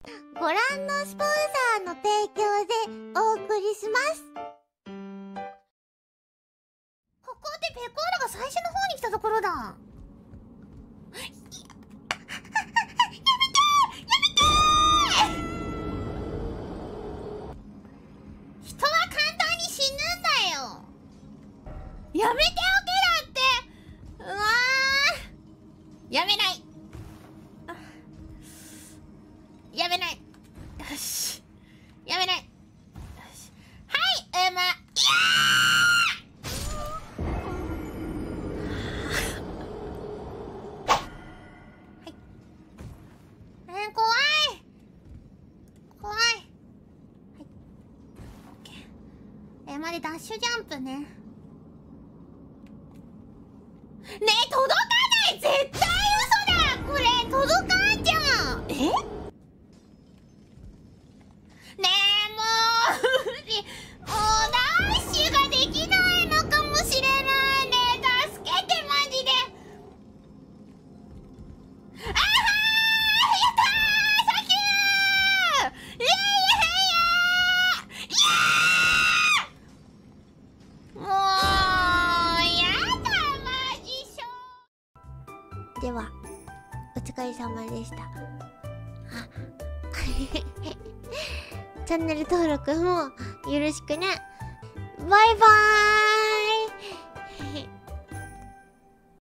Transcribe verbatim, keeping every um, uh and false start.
ご覧のスポンサーの提供でお送りします。ここでペコーラが最初の方に来たところだ。やめてーやめてー人は簡単に死ぬんだよ。やめておけだって。うわーやめない。やめない。よし。やめない。よし。はい、うま。いやーはい。えー、怖い。怖い。はい。オッケー。えー、までダッシュジャンプね。ねえ、届かない。絶対嘘だ。これ、届かんじゃん。え？ねえ、もう無理。もうダッシュができないのかもしれないね。助けて、マジで。あはー、やったー、サンキュー。いやいやいやいやー、もうやだ、マジショー。ではお疲れ様でした。あチャンネル登録もよろしくね。バイバーイ。